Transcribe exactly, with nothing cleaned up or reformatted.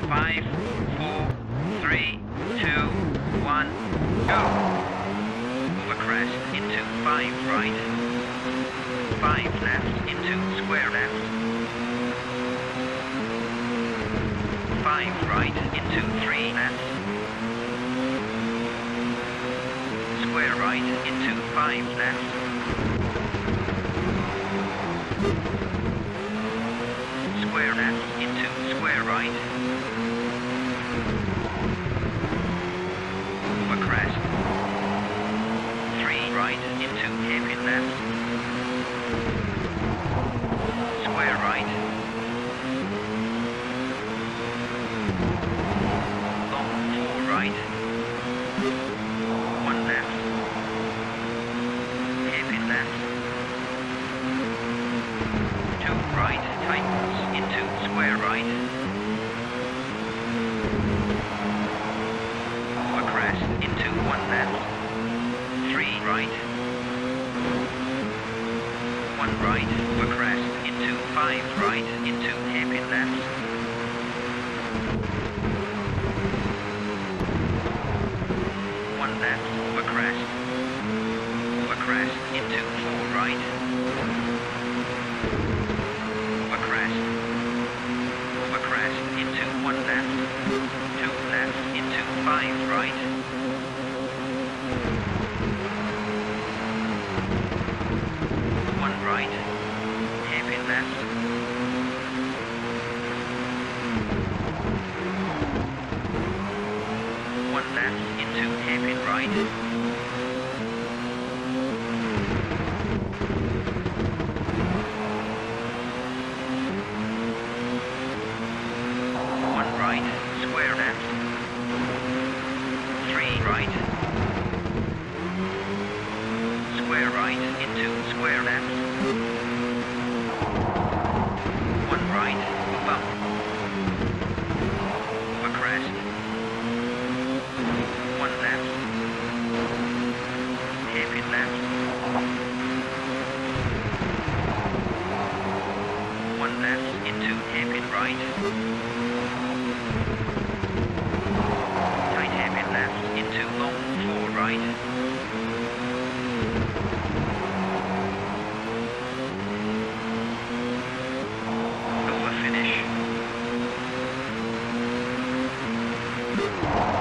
Five, four, three, two, one, go. Over crest into five right. Five left into square left. Five right into three left. Square right into five left. Square left into square right. Over crest. Three right into hairpin left. Square right. Long four right. One left. Hairpin left. Two right tightens into square right. Over crest into one left. Three right. One right over crest into five right into hairpin left. One left over crest. Over crest into four right. Over crest. Over crest into one left. Two left into five right. One right. Hairpin left. One left into hairpin right. One right, square left. Three right. Square right into square left. One right, bump. Over crest. One left. Hairpin left. One left into hairpin right. Tight hairpin left into long four right. Over finish.